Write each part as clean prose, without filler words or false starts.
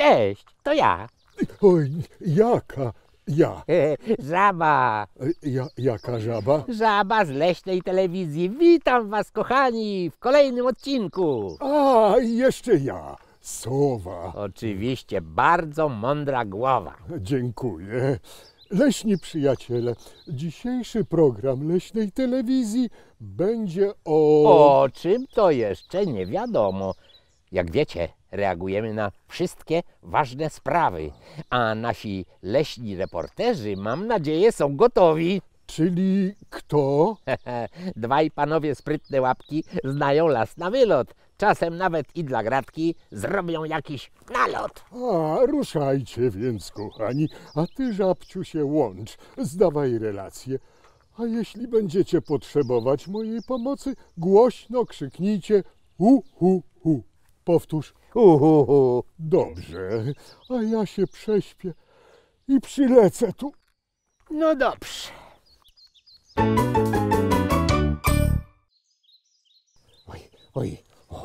Cześć, to ja. Oj, jaka? Ja. Żaba. Jaka żaba? Żaba z leśnej telewizji. Witam was, kochani, w kolejnym odcinku. A, jeszcze ja. Sowa. Oczywiście, bardzo mądra głowa. Dziękuję. Leśni przyjaciele, dzisiejszy program leśnej telewizji będzie O czym to jeszcze nie wiadomo. Jak wiecie, reagujemy na wszystkie ważne sprawy, a nasi leśni reporterzy, mam nadzieję, są gotowi. Czyli kto? Dwaj panowie sprytne łapki znają las na wylot. Czasem nawet i dla gratki zrobią jakiś nalot. A, ruszajcie więc, kochani, a ty, żabciu, się łącz, zdawaj relację. A jeśli będziecie potrzebować mojej pomocy, głośno krzyknijcie hu. Powtórz. Hu. Dobrze, a ja się prześpię i przylecę tu. No dobrze. Oj,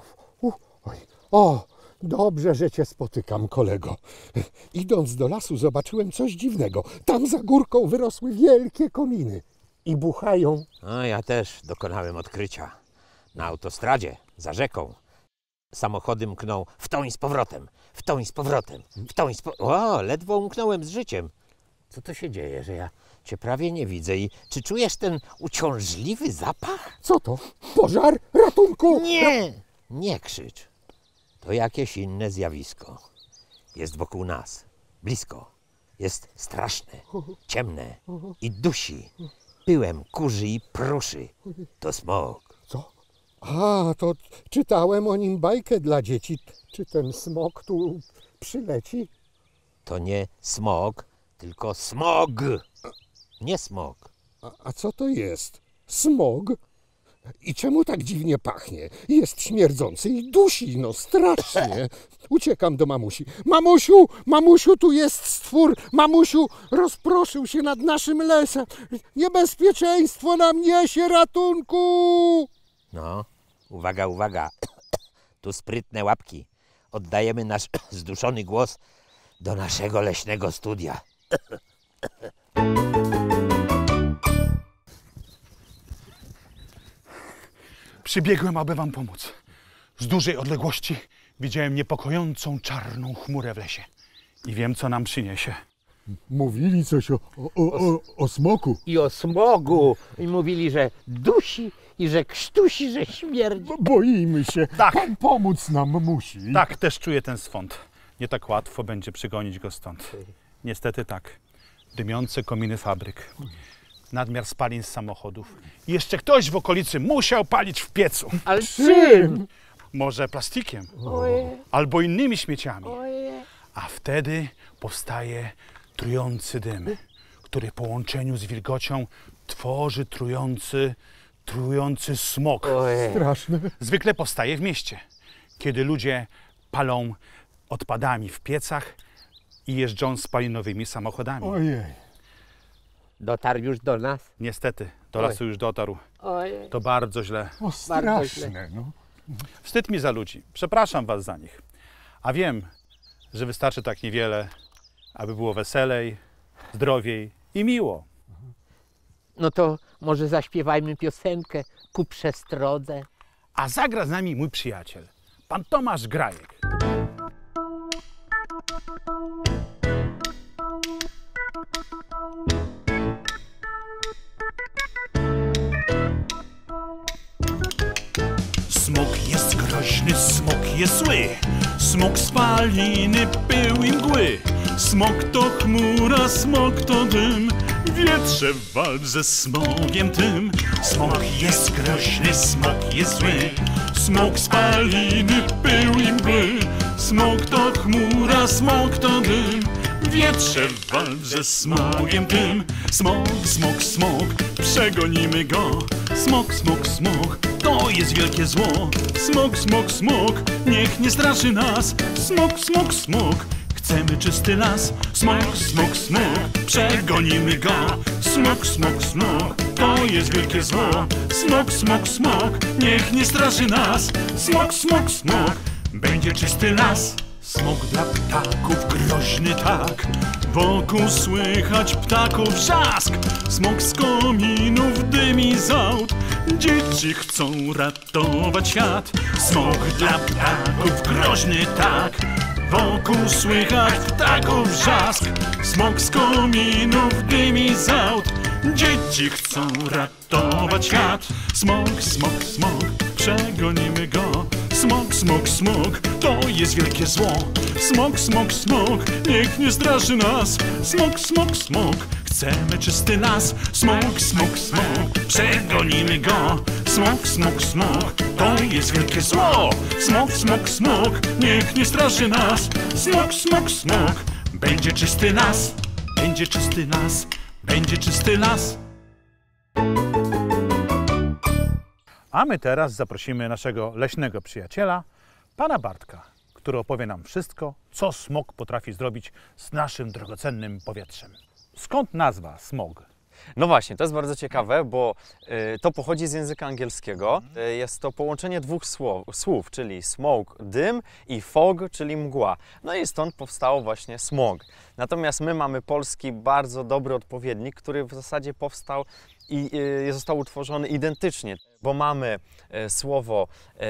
o, dobrze, że cię spotykam, kolego. Idąc do lasu, zobaczyłem coś dziwnego. Tam za górką wyrosły wielkie kominy i buchają. No, ja też dokonałem odkrycia. Na autostradzie, za rzeką. Samochody mkną w tą i z powrotem, w tą i z powrotem, w tą i z powrotem. O, ledwo umknąłem z życiem. Co to się dzieje, że ja cię prawie nie widzę i czy czujesz ten uciążliwy zapach? Co to? Pożar? Ratunku! Nie krzycz. To jakieś inne zjawisko. Jest wokół nas, blisko. Jest straszne, ciemne i dusi. Pyłem kurzy i pruszy. To smog. Co? A, to czytałem o nim bajkę dla dzieci. Czy ten smok tu przyleci? To nie smog, tylko smog. Nie smog. A co to jest? Smog? I czemu tak dziwnie pachnie? Jest śmierdzący i dusi, no strasznie. Uciekam do mamusi. Mamusiu, tu jest stwór. Mamusiu, rozproszył się nad naszym lesem. Niebezpieczeństwo nam niesie, ratunku! No, uwaga. Tu sprytne łapki. Oddajemy nasz zduszony głos do naszego leśnego studia. Przybiegłem, aby wam pomóc. Z dużej odległości widziałem niepokojącą czarną chmurę w lesie. I wiem, co nam przyniesie. Mówili coś o smoku. I o smogu. I mówili, że dusi i że krztusi, że śmierdzi. Boimy się. Tak. Pan pomóc nam musi. Tak, też czuję ten swąd. Nie tak łatwo będzie przegonić go stąd. Niestety tak. Dymiące kominy fabryk. Nadmiar spalin z samochodów. I jeszcze ktoś w okolicy musiał palić w piecu. Ale czym? Może plastikiem. Ojej. Albo innymi śmieciami. Ojej. A wtedy powstaje trujący dym, który w połączeniu z wilgocią tworzy trujący smog. Ojej. Straszne. Zwykle powstaje w mieście, kiedy ludzie palą odpadami w piecach i jeżdżą spalinowymi samochodami. Ojej. Dotarł już do nas? Niestety, do lasu już dotarł. Ojej. To bardzo źle. O, straszne. No. Wstyd mi za ludzi. Przepraszam was za nich. A wiem, że wystarczy tak niewiele, aby było weselej, zdrowiej i miło. No to może zaśpiewajmy piosenkę ku przestrodze. A zagra z nami mój przyjaciel, pan Tomasz Grajek. Smok jest groźny, smok jest zły. Smok spaliny, pył i mgły. Smok to chmura, smok to dym. Wietrze walcz ze smogiem tym. Smok jest groźny, smok jest zły. Smok spaliny, pył i mgły. Smok to chmura, smok to dym. Wietrze walcz ze smogiem tym. Smok, przegonimy go. Smok, to jest wielkie zło. Smok, niech nie straszy nas. Smok, chcemy czysty las. Smok, przegonimy go. Smok, to jest wielkie zło. Smok, niech nie straszy nas. Smok, będzie czysty las. Smok dla ptaków groźny tak, wokół słychać ptaków wrzask. Smok z kominów dymi z aut, dzieci chcą ratować świat. Smok dla ptaków groźny tak, wokół słychać ptaków wrzask. Smok z kominów dymi z aut, dzieci chcą ratować świat. Smok, smok, smok, przegonimy go. Smok, smok, smok, to jest wielkie zło. Smok, smok, smok, niech nie straszy nas. Smok, smok, smok, chcemy czysty las. Smok, smok, smok, przegonimy go. Smok, smok, smok, to jest wielkie zło. Smok, smok, smok, niech nie straszy nas. Smok, smok, smok, będzie czysty las. Będzie czysty las, będzie czysty las. A my teraz zaprosimy naszego leśnego przyjaciela, pana Bartka, który opowie nam wszystko, co smog potrafi zrobić z naszym drogocennym powietrzem. Skąd nazwa smog? No właśnie, to jest bardzo ciekawe, bo to pochodzi z języka angielskiego. Jest to połączenie dwóch słów, czyli smoke, dym, i fog, czyli mgła. No i stąd powstało właśnie smog. Natomiast my mamy polski bardzo dobry odpowiednik, który w zasadzie powstał i został utworzony identycznie, bo mamy słowo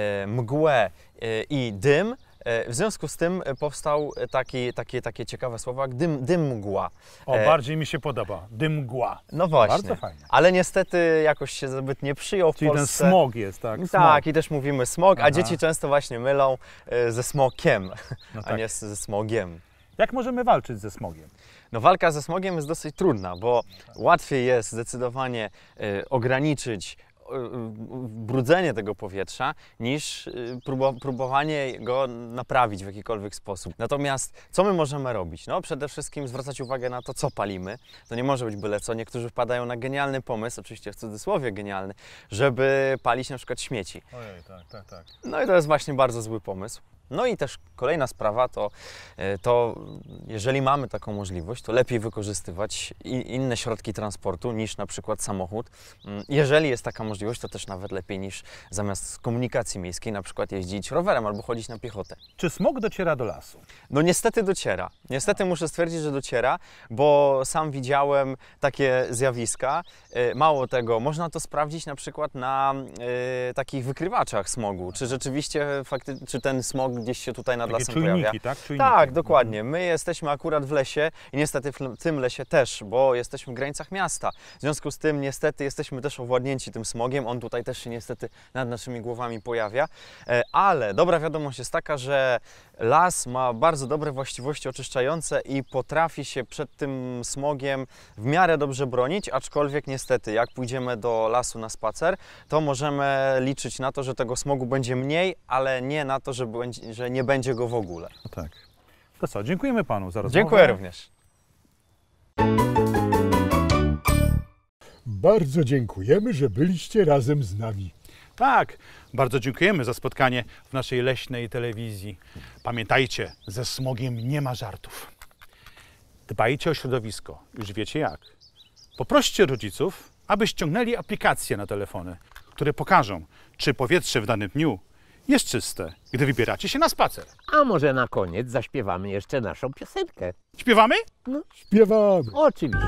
mgłę i dym. W związku z tym powstał takie ciekawe słowo jak dym mgła. O, bardziej mi się podoba. Dym mgła. No właśnie. Bardzo fajnie. Ale niestety jakoś się zbyt nie przyjął w Czyli Polsce. ten smog jest, tak? Smog. Tak, i też mówimy smog, Aha. a dzieci często właśnie mylą ze smokiem, No a tak. nie ze smogiem. Jak możemy walczyć ze smogiem? No walka ze smogiem jest dosyć trudna, bo łatwiej jest zdecydowanie ograniczyć brudzenie tego powietrza, niż próbowanie go naprawić w jakikolwiek sposób. Natomiast co my możemy robić? No przede wszystkim zwracać uwagę na to, co palimy. To nie może być byle co. Niektórzy wpadają na genialny pomysł, oczywiście w cudzysłowie genialny, żeby palić na przykład śmieci. Ojej, tak. No i to jest właśnie bardzo zły pomysł. No i też kolejna sprawa to jeżeli mamy taką możliwość, to lepiej wykorzystywać inne środki transportu niż na przykład samochód. Jeżeli jest taka możliwość, to też nawet lepiej niż zamiast komunikacji miejskiej na przykład jeździć rowerem albo chodzić na piechotę. Czy smog dociera do lasu? No niestety dociera. Niestety muszę stwierdzić, że dociera, bo sam widziałem takie zjawiska. Mało tego, można to sprawdzić na przykład na takich wykrywaczach smogu. Czy rzeczywiście czy ten smog gdzieś się tutaj nad Takie lasem czujniki, pojawia. tak? Czujniki. Tak, dokładnie. My jesteśmy akurat w lesie i niestety w tym lesie też, bo jesteśmy w granicach miasta. W związku z tym niestety jesteśmy też owładnięci tym smogiem. On tutaj też się niestety nad naszymi głowami pojawia. Ale dobra wiadomość jest taka, że las ma bardzo dobre właściwości oczyszczające i potrafi się przed tym smogiem w miarę dobrze bronić, aczkolwiek niestety jak pójdziemy do lasu na spacer, to możemy liczyć na to, że tego smogu będzie mniej, ale nie na to, że nie będzie go w ogóle. No tak. To co, dziękujemy panu za rozmowę. Dziękuję również. Bardzo dziękujemy, że byliście razem z nami. Tak, bardzo dziękujemy za spotkanie w naszej leśnej telewizji. Pamiętajcie, ze smogiem nie ma żartów. Dbajcie o środowisko, już wiecie jak. Poproście rodziców, aby ściągnęli aplikacje na telefony, które pokażą, czy powietrze w danym dniu jest czyste, gdy wybieracie się na spacer. A może na koniec zaśpiewamy jeszcze naszą piosenkę? Śpiewamy? Śpiewamy. Oczywiście.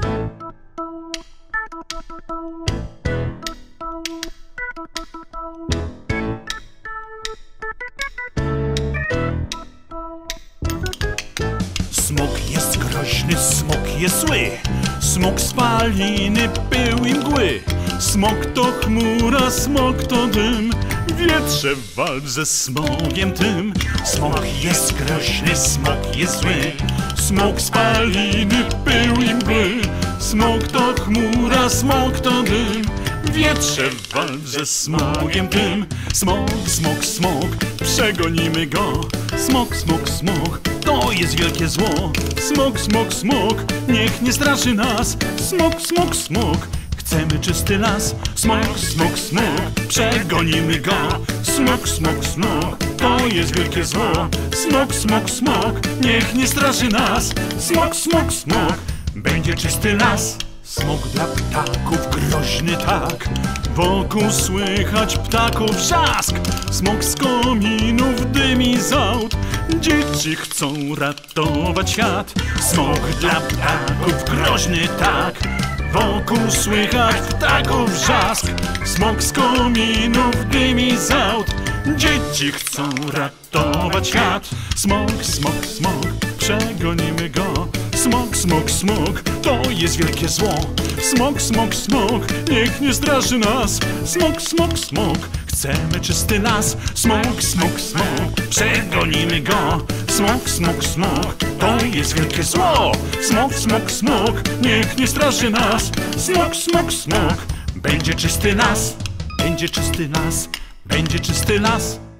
Smog jest groźny, smog jest zły. Smog spaliny, pył i mgły. Smog to chmura, smog to dym. Wietrze walcz ze smogiem tym. Smog jest groźny, smog jest zły. Smog spaliny, pył i mgły. Smog to chmura, smog to dym. Wietrze walcz ze smogiem tym. Smog, smog, smog, przegonimy go. Smog, smog, smog, to jest wielkie zło. Smog, smog, smog, niech nie straszy nas. Smog, smog, smog, chcemy czysty las. Smog, smog, smog, przegonimy go. Smog, smog, smog, to jest wielkie zło. Smog, smog, smog, niech nie straszy nas. Smog, smog, smog, będzie czysty las. Smok dla ptaków groźny tak, wokół słychać ptaków wrzask. Smok z kominów dymi z aut, dzieci chcą ratować świat. Smok dla ptaków groźny tak, wokół słychać ptaków wrzask. Smok z kominów dymi z aut, dzieci chcą ratować świat. Smok, smok, smok, przegonimy go. Smok, smok, smok, to jest wielkie zło. Smok, smok, smok, niech nie straszy nas. Smok, smok, smok, chcemy czysty las. Smok, smok, smok, przegonimy go. Smok, smok, smok, to jest wielkie zło. Smok, smok, smok, niech nie straszy nas. Smok, smok, smok, będzie czysty las. Będzie czysty las, będzie czysty las.